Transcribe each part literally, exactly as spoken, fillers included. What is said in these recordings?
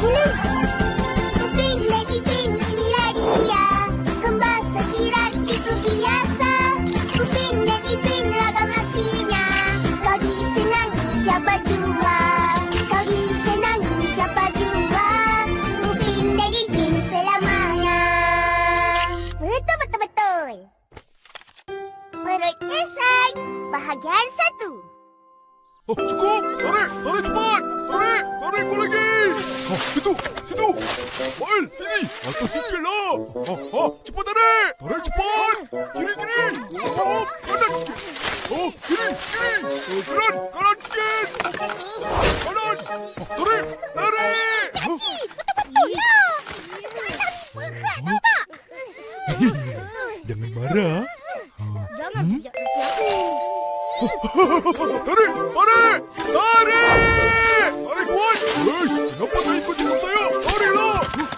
Upin lagi sini, inilah dia. Kembar seiras itu biasa. Upin dan Ipin ragam aksinya. Kau disenangi siapa jua. Kau disenangi siapa jua. Upin dan Ipin selamanya. Betul-betul-betul. Perut Ihsan, bahagian satu. Oh, cukup! Tarik! Tarik cepat! Tarik! Tarik pun lagi! Oh, situ! Situ! Mail, sini! Atas sikitlah! Oh, oh, cepat tarik! Tarik cepat! Kiri, kiri! Oh, kanan sikit! Oh, kiri, kiri! Oh, kanan! Kanan sikit! Kanan! Oh, tarik! Tarik! Betul-betul lah. Kanan berat nampak. Jangan marah. Jangan pijak kaki aku. Tarik! Tarik! Tarik! Tarik kuat! Hei, kenapa tak ikut cakap saya? Tariklah!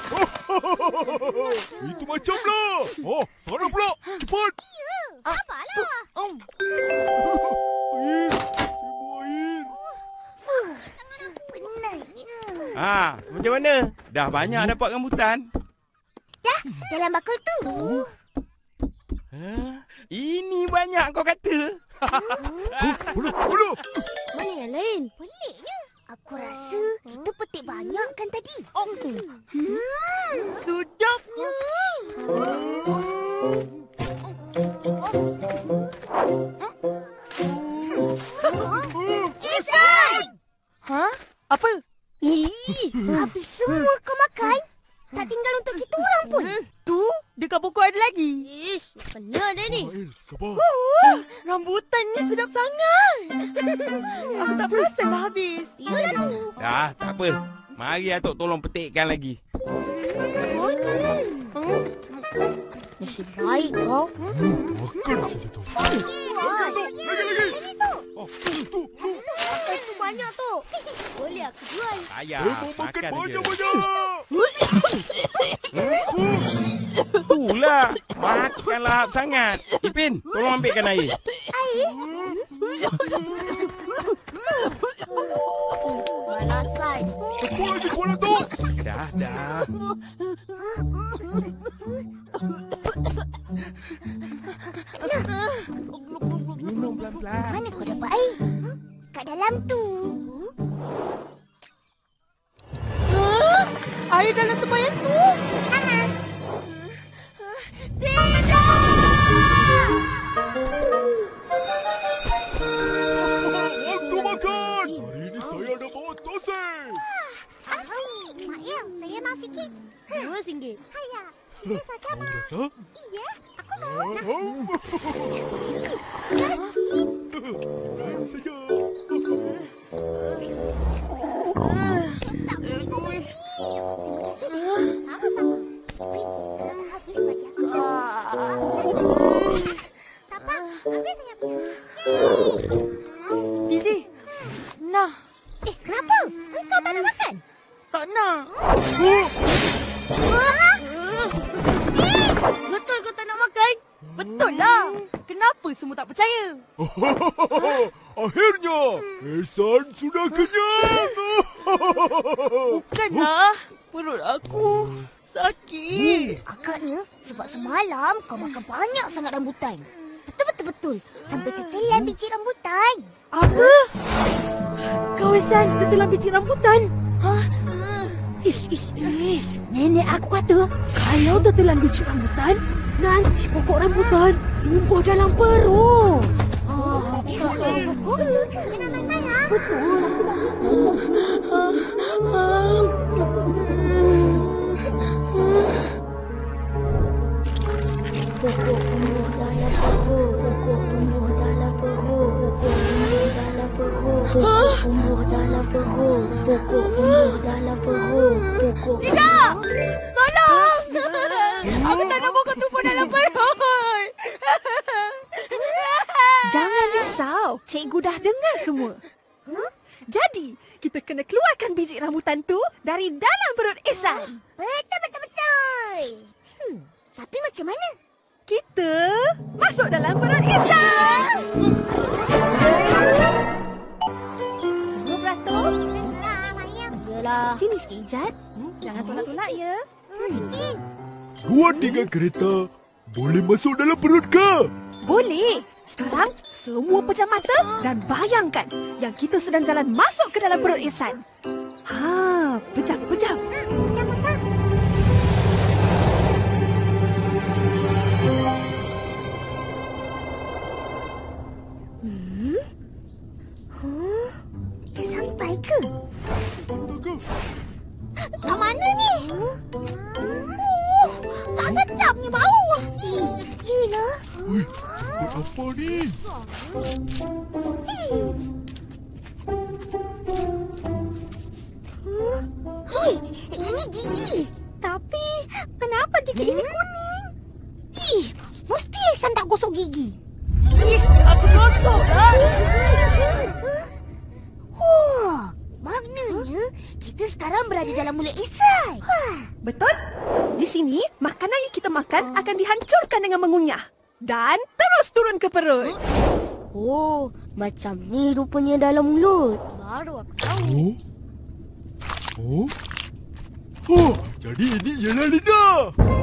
Itu macamlah! Oh, sana pula! Cepat! Sabarlah. Air! Ibu air! Tangan aku penatnya. Ah, macam mana? Dah banyak dapat rambutan? Dah, dalam bakul tu. Ha? Ini banyak kau kata. Oh, bola! Bola! Mana yang lain? Peliknya. Aku rasa kita petik banyak kan tadi. Oh. Hmm, sedapnya. Ihsan! Ha? Apa? Ih, habis semua kau makan? Tak tinggal untuk kita orang pun. Hmm, tu, dekat pokok ada lagi. Ish, kena dah ni. Mail, sabar. Wah, rambutan ni sedap sangat. Aku tak perasan dah habis. Yalah tu. Dah, tak apa. Mari Atuk tolong petikkan lagi. Nasib baik kau. Makan saja tu. Lagi, lagi! Oh, tu, tu, tu. Atas tu banyak tu. Boleh aku jual. Ayah, Eh, mau makan makan aja. banyak-banyak! Itulah. Makan lahap sangat. Ipin, tolong ambilkan air. Air? Malasan. Cepat lagi kepala tu! Dah, dah. Minum pelan-pelan. Mana kau dapat air? Kat dalam tu. Ha? Air dalam tempayan tu? Ah. Tidak! Waktu makan! Hari ini saya ada bawa tosen! Mak Yang, saya mau sikit. Dua singgit. Haya, sikit saja, Mau Mak. rasa? Iya, aku mau. Lain saja. Sama-sama. Tapi, kalau dah habis bagi aku. Tak apa, habis saya punya. Fizi. Nah, Eh, kenapa? Engkau tak nak makan? tak nak. Wah! Eh, betul kau tak nak makan? Betul lah. Kenapa semua tak percaya? Akhirnya, Ihsan sudah kenyang. Bukanlah. Perut aku sakit. Agaknya sebab semalam kau makan banyak sangat rambutan. Betul-betul-betul. Sampai tertelan biji rambutan. Apa? Kau Ihsan tertelan biji rambutan? Ha? Ish, ish, ish. Nenek aku kata, kalau tertelan biji rambutan, nanti pokok rambutan tumbuh dalam perut. Oh, betul ke? Kena main-main, ha? Betul. Pokok tumbuh dalam perut. Pokok tumbuh dalam perut. Pokok tumbuh dalam perut. Pokok tumbuh dalam perut. Pokok tumbuh dalam perut. Pokok. Tidak! Tolong! Aku tak nak pokok tumbuh dalam perut. Jangan risau. Cikgu dah dengar semua. Huh? Jadi, kita kena keluarkan biji rambutan tu dari dalam perut Ihsan. Betul, betul, betul. Hmm, tapi macam mana? Kita masuk dalam perut Ihsan. Semua beratur? Enggak, Mariam. lah. Sini sikit, Ijat. Jangan tolak-tolak ya. Sikit. Dua tiga kereta boleh masuk dalam perut ke? Boleh. Sekarang, semua pejam mata dan bayangkan yang kita sedang jalan masuk ke dalam perut Ihsan. Ha, pejam, pejam. Hmm? Huh? Dah sampai ke? Sampai ke? Kat mana ni? Oh, tak sedapnya bau. Eh, gila. Ui, tempat apa ni? Huh? Hei, ini gigi. Tapi, kenapa gigi ini kuning? Ih, mesti Ihsan tak gosok gigi. Ih, aku gosok lah. Wah, maknanya kita sekarang berada dalam mulut Ihsan. Betul? Di sini, makanan yang kita makan akan dihancurkan dengan mengunyah. Dan terus turun ke perut. Oh, macam ni rupanya dalam mulut. Baru aku tahu. Oh? Oh? Oh, jadi ini ialah lidah.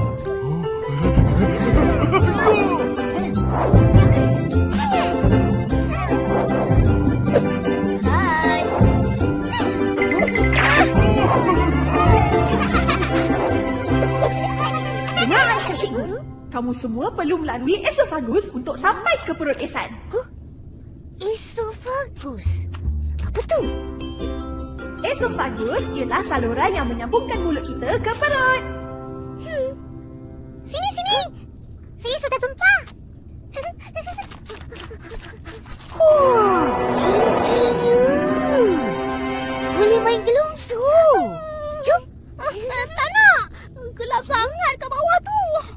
Hai. Dengar ayah cikgu. Kamu semua perlu melalui esofagus untuk sampai ke perut Ihsan. Huh? Esofagus. Apa tu? Esofagus ialah saluran yang menyambungkan mulut kita ke perut. Hmm. Sini, sini. Saya sudah jumpa. Oh, tingginya. Boleh main gelongso. Jom. Tak nak. Gelap sangat kat bawah tu.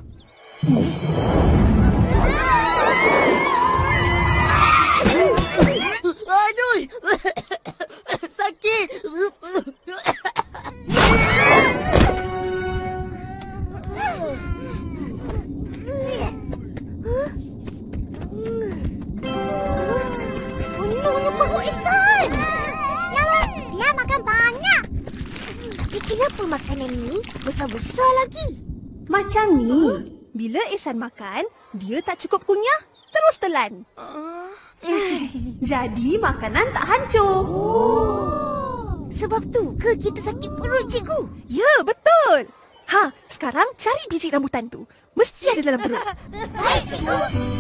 Aduh. Sakit. Penuhnya perut Ihsan. Jangan, dia makan banyak. Tapi kenapa makanan ni besar-besar lagi? Macam ni. Bila Ihsan makan, dia tak cukup kunyah, terus telan. Jadi makanan tak hancur. Oh. Sebab tu ke kita sakit perut, cikgu? Ya, betul. Ha, sekarang cari biji rambutan tu. Mesti ada dalam perut. Baik, cikgu.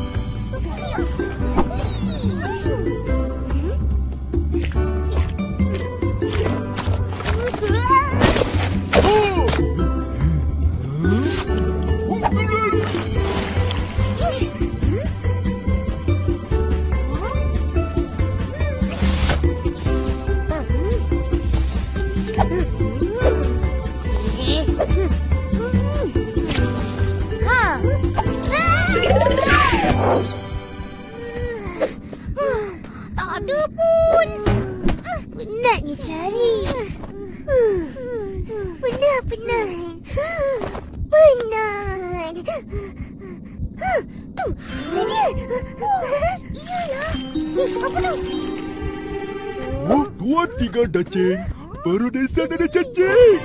Tak ada pun. Penatnya cari. Penat, penat. Penat. Tu, dia. Iyalah. Eh, apa tu? Oh, dua tiga cacing. Perut Ihsan ada cacing.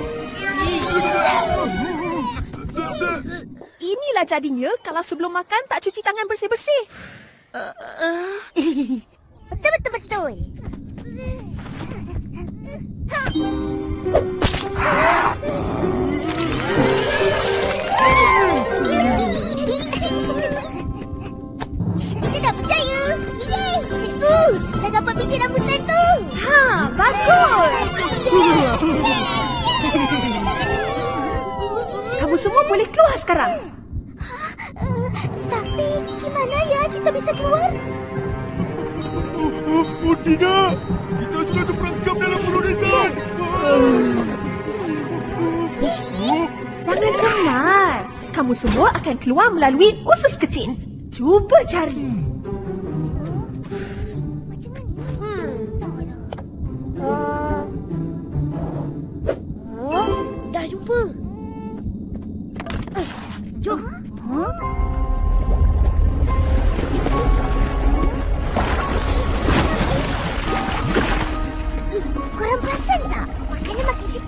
Inilah jadinya kalau sebelum makan tak cuci tangan bersih-bersih. Betul, betul, betul. Kita dah berjaya. Yeay, cikgu. Dah dapat biji rambutan tu. Ha, bagus. Kamu semua boleh keluar sekarang. Uh, tapi gimana ya kita bisa keluar? Oh, oh, oh tidak. Kita sudah terperangkap dalam perut Ihsan. Jangan cemas. Kamu semua akan keluar melalui usus kecil. Cuba cari. Macam mana? Hmm, tahu dah. Uh, oh, dah jumpa. Eh, jom. Huh? Eh, korang perasan tak? Makanan makin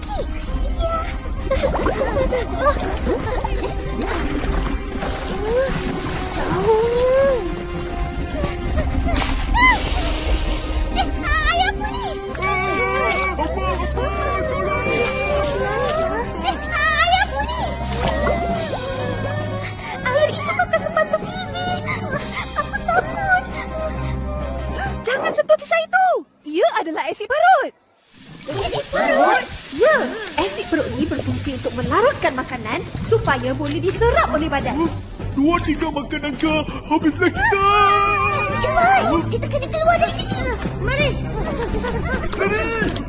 strategi untuk melarutkan makanan supaya boleh diserap oleh badan. Dua tiga makanan ke? Habislah kita. Cepat, kita kena keluar dari sini. Mari. Lari.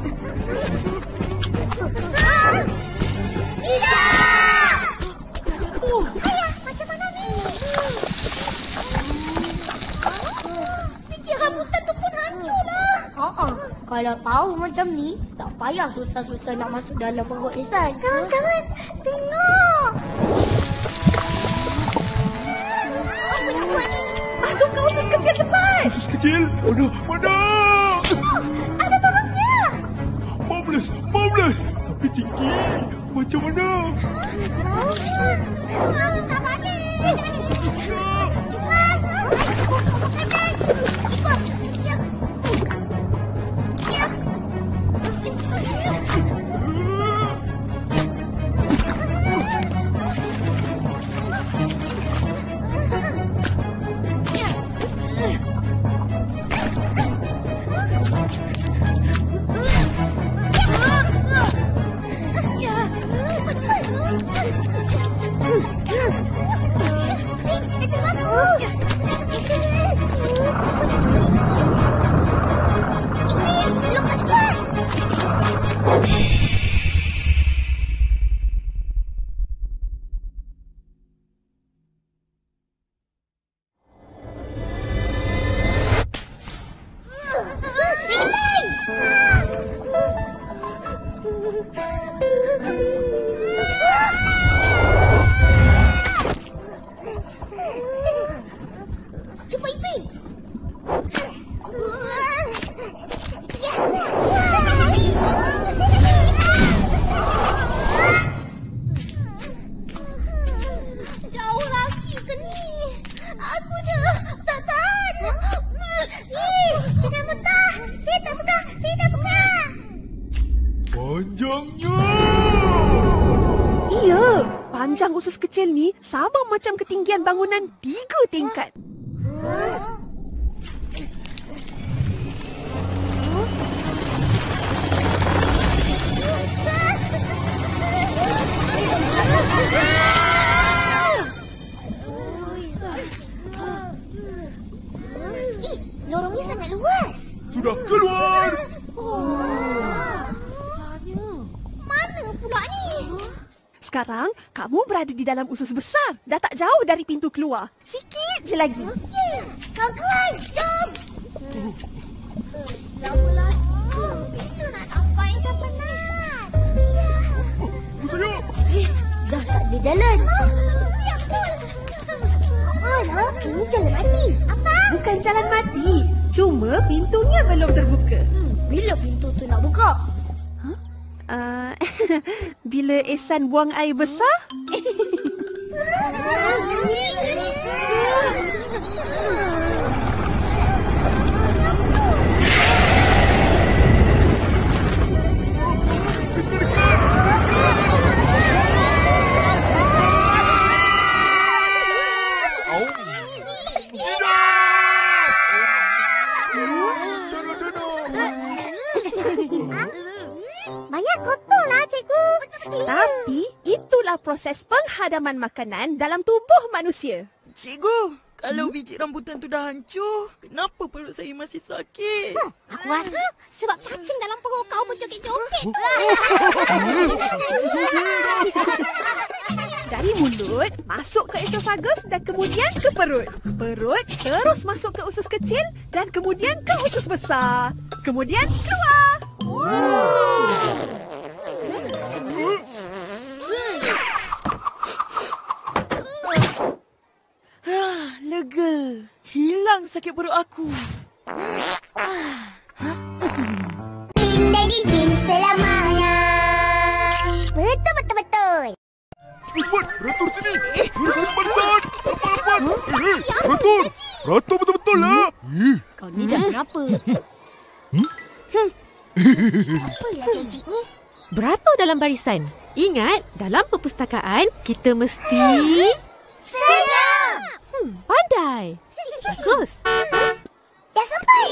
Ya! Ayah, macam mana ni? Biji rambutan tu pun hancur lah. Haa, kalau tahu macam ni, tak payah susah-susah nak masuk dalam perut Ihsan. Kawan-kawan, tengok. Apa nak buat ni? Masuk ke usus kecil cepat. Usus kecil? Mana? Mana? Ada babaknya. Marvelous, marvelous. Tapi tinggi. Macam mana? Tak bagi. Cepat. Ikut. Ya. Ya. Itu bagus. Ini lompat cepat. Cepat Ipin. Jauh lagi ke ni? Aku dah tak tahan. Eh, jangan mentah. Saya tak suka. Saya tak suka. Panjangnya. Iya, panjang usus kecil ni sama macam ketinggian bangunan tiga tingkat. Eh, lorong ni sangat luas. Sudah keluar. Mana pula ni? Sekarang, kamu berada di dalam usus besar. Dah tak jauh dari pintu keluar. Sikit je lagi. Kawan-kawan, jom. Lama lagi. Kita nak sampai ke penat. Saya. Eh, dah tak ada jalan. Ya, betul. Alah, ini jalan mati. Apa? Bukan jalan mati. Cuma pintunya belum terbuka. Hmm, bila pintu tu nak buka? Uh, bila Ihsan buang air besar? Banyak kotor lah, cikgu. Tapi itulah proses penghadaman makanan dalam tubuh manusia. Cikgu, kalau biji rambutan tu dah hancur, kenapa perut saya masih sakit? Aku rasa sebab cacing dalam perut kau berjoget-joget. Dari mulut, masuk ke esofagus dan kemudian ke perut. Perut terus masuk ke usus kecil dan kemudian ke usus besar. Kemudian keluar. Ah, lega. Hilang sakit perut aku. Pin dan Ipin selamanya. Betul, betul, betul. Cepat, Ratur sini. Suruh saya cepat. Cepat, cepat. Eh, eh, Ratur. Ratur betul-betul lah. Eh. Kau ni dah kenapa? Apalah cocik ni? Beratur dalam barisan. Ingat, dalam perpustakaan, kita mesti... Senyap! Hmm, pandai. Bagus. Dah sampai.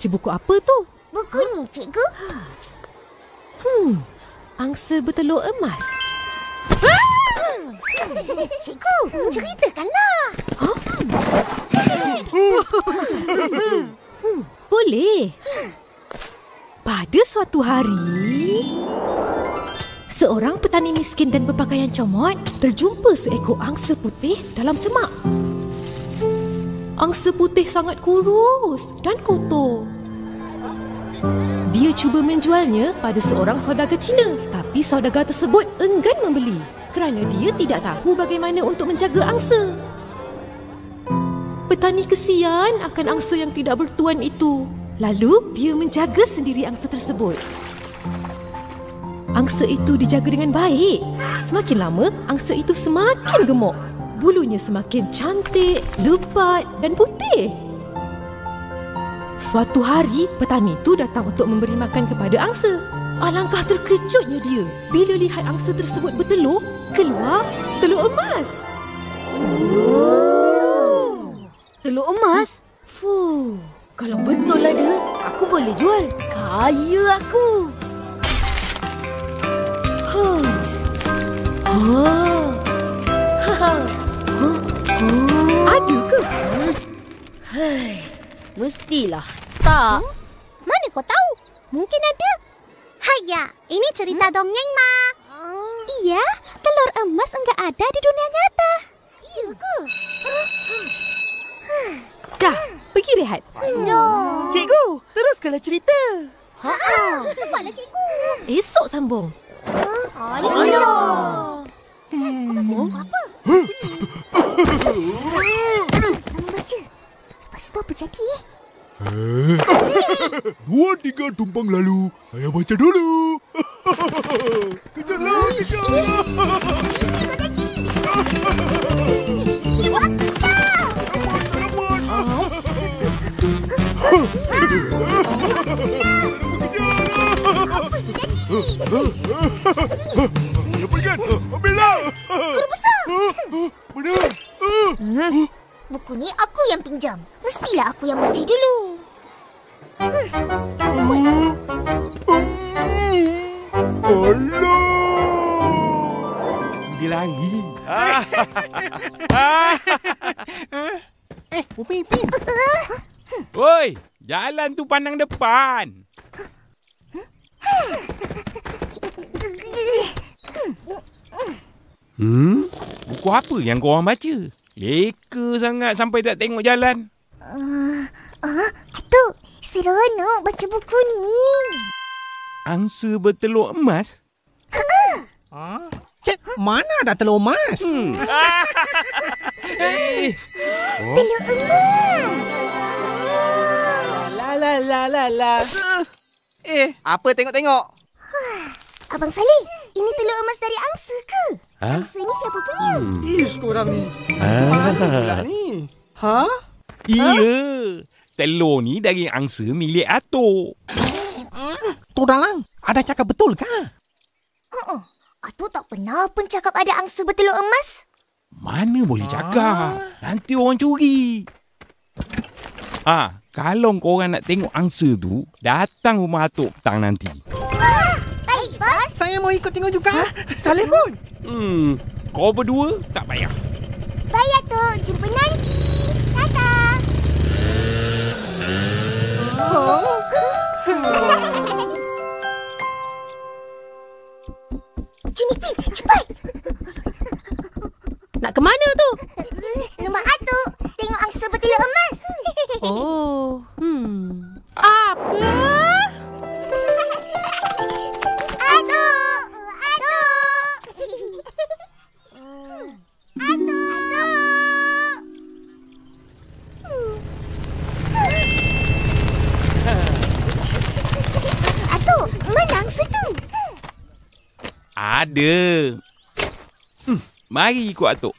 buku apa tu? Buku ni, cikgu. Hmm, angsa bertelur emas. Cikgu, ceritakanlah. Huh? hmm, boleh. Pada suatu hari, seorang petani miskin dan berpakaian comot terjumpa seekor angsa putih dalam semak. Angsa putih sangat kurus dan kotor. Dia cuba menjualnya pada seorang saudagar Cina, tapi saudagar tersebut enggan membeli kerana dia tidak tahu bagaimana untuk menjaga angsa. Petani kesian akan angsa yang tidak bertuan itu. Lalu dia menjaga sendiri angsa tersebut. Angsa itu dijaga dengan baik. Semakin lama, angsa itu semakin gemuk. Bulunya semakin cantik, lebat dan putih. Suatu hari, petani itu datang untuk memberi makan kepada angsa. Alangkah terkejutnya dia bila lihat angsa tersebut bertelur, keluar telur emas. Oh. Telur emas? Fuh, kalau betul ada, aku boleh jual. Kaya aku. Huh. Oh. Ha. Huh? Oh. Ada ke? Hei, mestilah. Tak. Hmm? Mana kau tahu? Mungkin ada. Haya, ini cerita hmm? dongeng, Ma. Hmm. Iya, telur emas enggak ada di dunia nyata. Iya ke? Dah, pergi rehat. No. Cikgu, teruskanlah cerita. Ha. Cepatlah, cikgu. Esok sambung. Ha? Alah. Kau baca buku apa? Sama baca. Lepas tu apa jadi eh? Eh, dua tiga tumpang lalu. Saya baca dulu. Kejarlah, kejar. Ini kau jadi. Ini waktu dah. Apa itu jadi? Ya pergi. Ambillah. Guru besar. Mana? Buku ni aku yang pinjam. Mestilah aku yang baca dulu. Hmm. Alah. Dia lagi. Eh, Upin, Upin. Oi, jalan tu pandang depan. Hmm? Buku apa yang kau orang baca? Leka sangat sampai tak tengok jalan. Uh, uh, Atuk, seronok baca buku ni. Angsa bertelur emas? Ha? Cik, mana ada telur emas? Hmm. Eh. Oh. Telur emas. La la la la la. Eh, apa tengok-tengok? Abang Saleh, ini telur emas dari angsa ke? Ha? Angsa ni siapa punya? Hmm. Ish, korang ni. Ah. Mana pula ni? Ha? Iya. Telur ni dari angsa milik Atuk. Tu dalang, ada cakap betul kah? Uh-uh. Atuk tak pernah pun cakap ada angsa bertelur emas. Mana boleh cakap? Nanti orang curi. Ah, kalau korang nak tengok angsa tu, datang rumah Atuk petang nanti. Wah, baik, bos. Saya mau ikut tengok juga. Saleh pun. Hmm, kau berdua tak payah. Baik, Atuk. Jumpa nanti. Dadah. Oh. Junipi, cepat. Nak ke mana tu? Rumah Atuk. Tengok angsa bertelur emas. Oh, hmm. Apa? Atuk! Atuk! Atuk! Atuk, mana angsa tu? Ada. Hmm, mari ikut Atuk.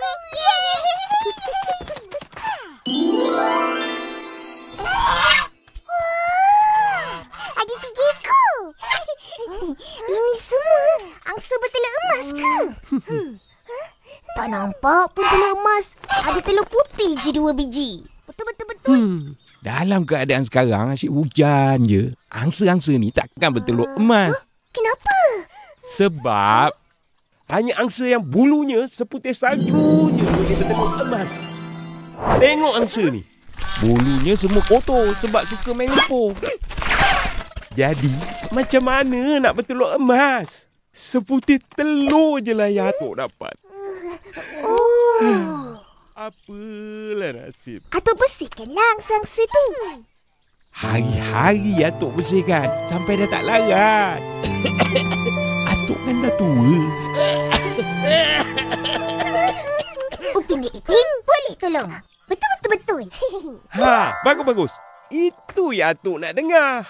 Ada tiga ekor. Ini semua angsa bertelur emas ke? Tak nampak pun telur emas. Ada telur putih je dua biji. Betul-betul betul. Hmm, dalam keadaan sekarang asyik hujan je, angsa-angsa ni takkan bertelur emas. Kenapa? Sebab hanya angsa yang bulunya seputih salju je boleh bertelur emas. Tengok angsa ni. Bulunya semua kotor sebab suka main lumpur. Jadi, macam mana nak bertelur emas? Seputih telur je lah yang Atuk dapat. Oh. Apalah nasib. Atuk bersihkanlah angsa-angsa tu. Hari-hari Atuk bersihkan sampai dah tak larat. Atuk kan dah tua. Upin dan Ipin boleh tolong. Betul-betul-betul. Ha, bagus-bagus. Itu yang Atuk nak dengar.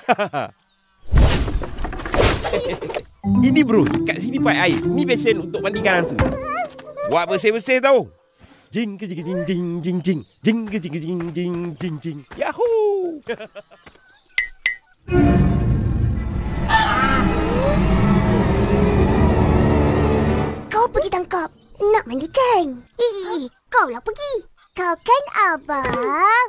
Ini bro, kat sini paip air. Ni besen untuk mandikan angsa. Buat bersih-bersih tau. Jing ke jing jing jing jing jing. Jing ke jing jing jing jing jing. Yahoo! Kau pergi tangkap. Nak mandikan. Eh, kau lah pergi. Kau kan abang.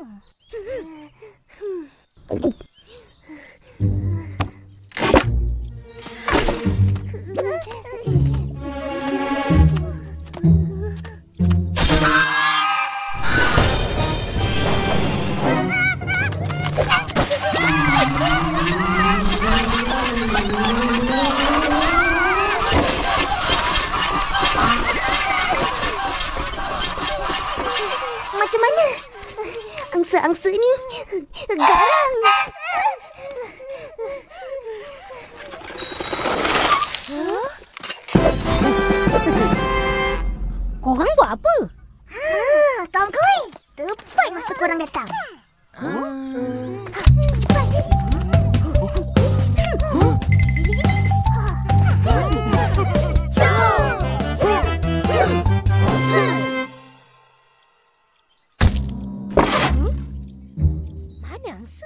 Macam mana? Angsa-angsa ni garang. Korang buat apa? Ha, kawan kuih. Tepat masa korang datang. Mana angsa?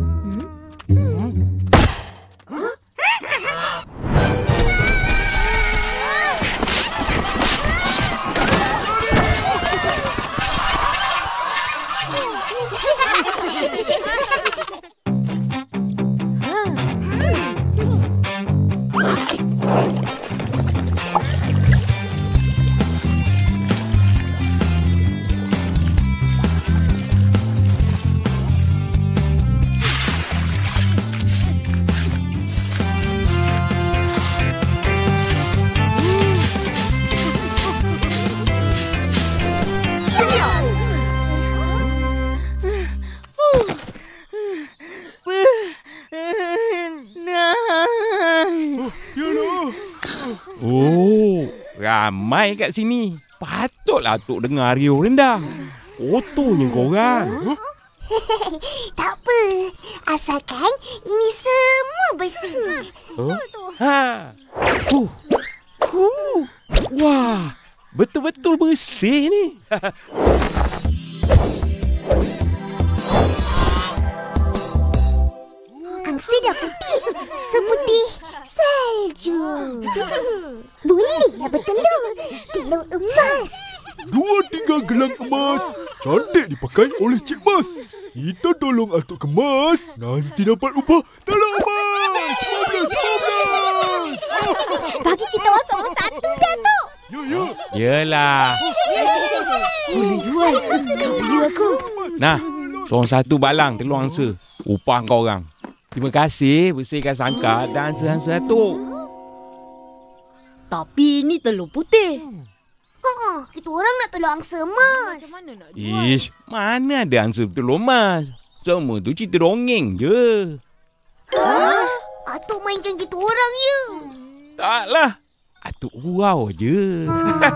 Oh, ramai kat sini. Patutlah Atuk dengar riuh rendah. Kotornya korang. Tak apa. Asalkan ini semua bersih. Huh? Ha. Huh. Huh. Wah, betul-betul bersih ni. Angsa dah putih. Seputih salju. Bolehlah bertelur. Telur emas. Dua tiga gelang emas. Cantik dipakai oleh Cik Mas. Kita tolong Atuk kemas. Nanti dapat upah telur emas. Sebelas, sebelas. Bagi kita orang seorang satu dah tu. Ya, ya. Yelah. Boleh jual. Kau beli aku. Nah, seorang satu balang telur angsa. Upah kau orang. Terima kasih bersihkan sangkar dan angsa-angsa Atuk. Tapi ni telur putih. Oh, kita orang nak telur angsa emas. Macam mana nak Ish, mana ada angsa bertelur emas? Semua tu cerita dongeng je. Ha? Atuk mainkan kita orang je. Taklah. Atuk gurau je.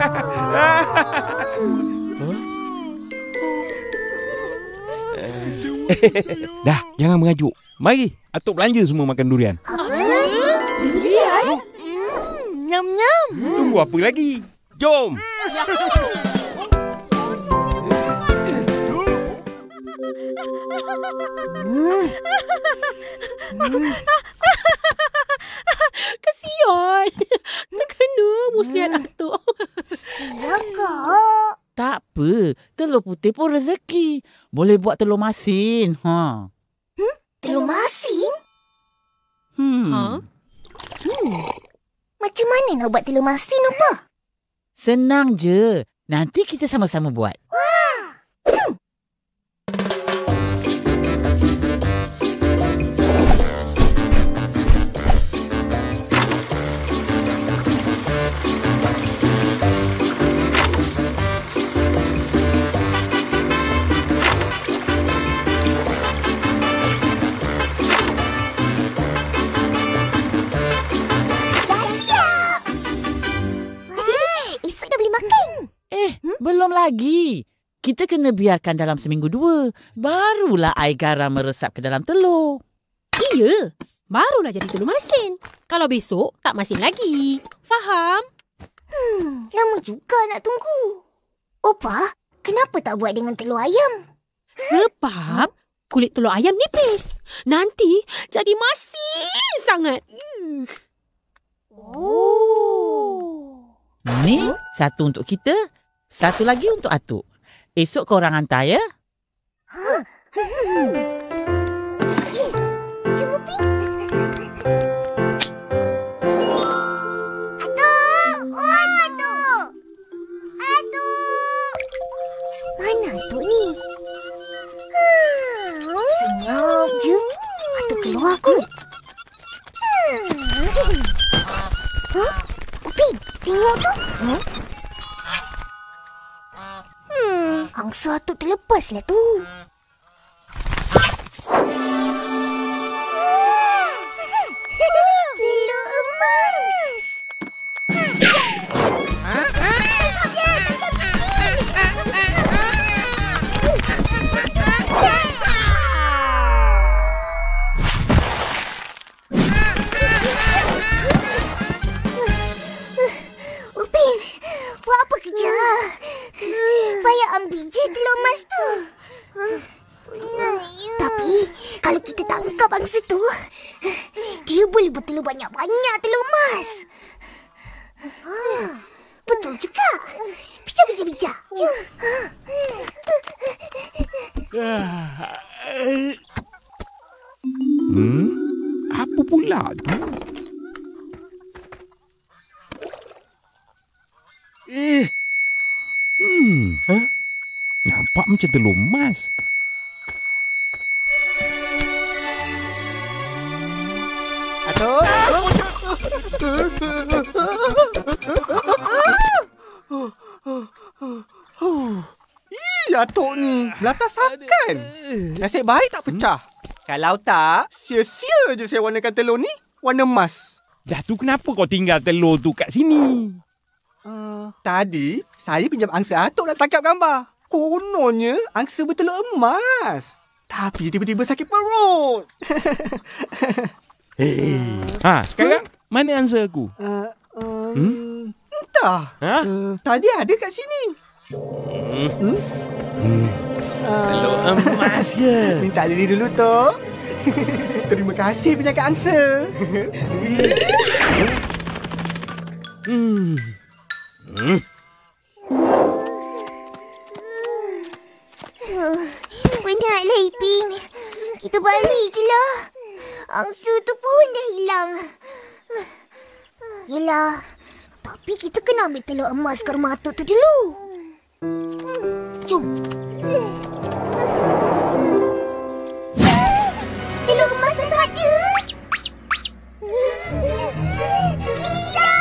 Dah, jangan mengajuk. Mari, Atuk belanja semua makan durian. durian? Hmm, nyam-nyam. Tunggu apa lagi? Jom. Kesian. Terkena muslihat Atuk. Ya, Kak. Tak apa. Telur telur putih pun rezeki. Boleh buat telur masin. Ha. Hmm? Telur masin? Hmm. Ha? Hmm. Macam mana nak buat telur masin, apa? Senang je. Nanti kita sama-sama buat. Wah! Hmm. Belum lagi. Kita kena biarkan dalam seminggu dua. Barulah air garam meresap ke dalam telur. Iya. Barulah jadi telur masin. Kalau besok, tak masin lagi. Faham? Hmm, lama juga nak tunggu. Opa, kenapa tak buat dengan telur ayam? Sebab kulit telur ayam nipis. Nanti jadi masin sangat. Hmm. Oh. Ni satu untuk kita. Satu lagi untuk Atuk. Esok korang hantar, ya? Ha. Hmm. Cuma pin. Atuk! Oh, Atuk! Atuk! Mana Atuk ni? Hmm. Senyap je. Atuk keluar kot. Hmm. Huh? Upin, tengok tu. Hmm? Hmm, angsa Atuk terlepas lah tu. Telur emas. Tangkap dia, tangkap dia. Upin, buat apa kerja? Payah ambil je telur emas tu. Tapi, kalau kita tangkap angsa tu, dia boleh bertelur banyak-banyak telur emas. Betul juga. Bijak, bijak, bijak. Jom. Hmm? Apa pula tu? Eh. Hmm. Huh? Nampak macam telur emas. Atuk. Ih, Atuk ni latasakan. Nasib baik tak pecah. Hmm? Kalau tak, sia-sia je saya warnakan telur ni warna emas. Dah tu kenapa kau tinggal telur tu kat sini? Uh, tadi, saya pinjam angsa Atuk nak tangkap gambar. Kononnya angsa bertelur emas. Tapi tiba-tiba sakit perut. Hei. Ha, sekarang hmm? mana angsa aku? Uh, um, hmm? Entah. Ha? Uh, tadi ada kat sini. Hmm. Hmm. Hmm. Uh, telur emas ke? Minta diri dulu, Tok. Terima kasih penjaga angsa. hmm. Hmm. Penatlah, Ipin. Kita balik je lah. Angsa tu pun dah hilang. Yelah. Tapi kita kena ambil telur emas ke rumah Atuk tu dulu. Jom. Telur emas tak ada. Gila!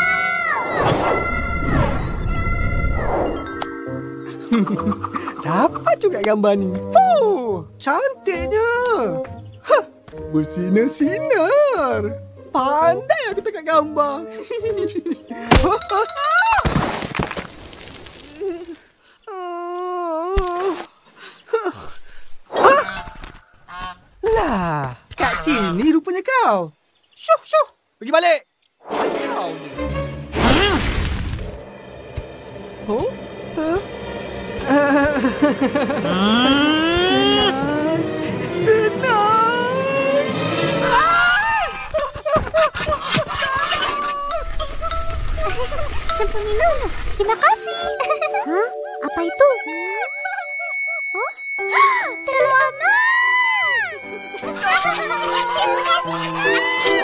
Dapat juga gambar ni. Fuh, cantiknya. Hah, bersinar-sinar. Pandai aku tengok gambar. Lah, kat sini rupanya kau. Syuh, syuh. Pergi balik. Kau ni. Oh? Huh? Tenang. Tenang. Sampai minum. Terima kasih. Hah? Apa itu? Telur emas.